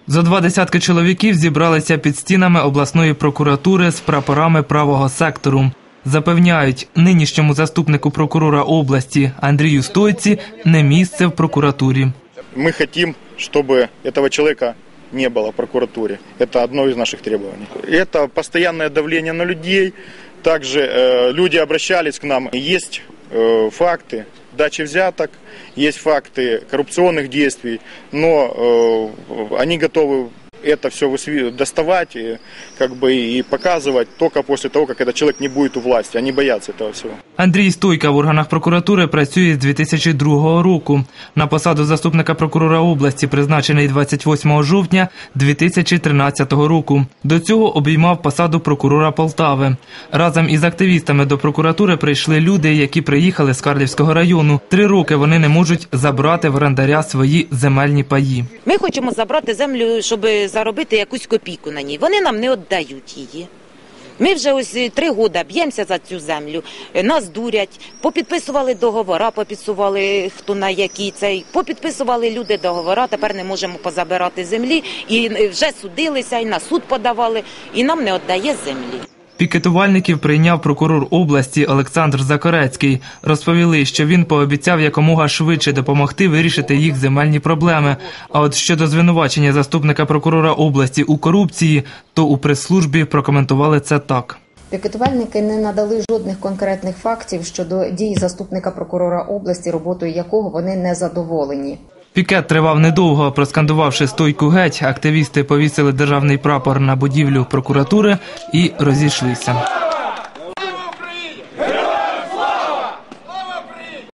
Зо 20 чоловіків зібралися під стінами обласної прокуратури з прапорами правого сектору. Запевняють, нинішньому заступнику прокурора області Андрію Стойці не місце в прокуратурі. Ми хочемо, щоб цього чоловіка не было в прокуратуре. Это одно из наших требований. Это постоянное давление на людей. Также люди обращались к нам. Есть факты дачи взяток, есть факты коррупционных действий, но они готовы это все доставать и показывать только после того, как этот человек не будет у власти. Они боятся этого всего. Андрій Стойка в органах прокуратури працює з 2002 року. На посаду заступника прокурора області призначений 28 жовтня 2013 року. До цього обіймав посаду прокурора Полтави. Разом із активістами до прокуратури прийшли люди, які приїхали з Карлівського району. 3 роки вони не можуть забрати в орендаря свої земельні паї. Ми хочемо забрати землю, щоб заробити якусь копійку на ній. Вони нам не віддають її. Ми вже ось 3 роки б'ємося за цю землю, нас дурять, попідписували договори, попідписували хто на який цей, попідписували люди договори, тепер не можемо позабирати землі, і вже судилися, і на суд подавали, і нам не віддає землі. Пікетувальників прийняв прокурор області Олександр Закорецький. Розповіли, що він пообіцяв якомога швидше допомогти вирішити їх земельні проблеми. А от щодо звинувачення заступника прокурора області у корупції, то у прес-службі прокоментували це так. Пікетувальники не надали жодних конкретних фактів щодо дій заступника прокурора області, роботою якого вони не задоволені. Пікет тривав недовго. Проскандувавши «Стойку геть», активісти повісили державний прапор на будівлю прокуратури і розійшлися.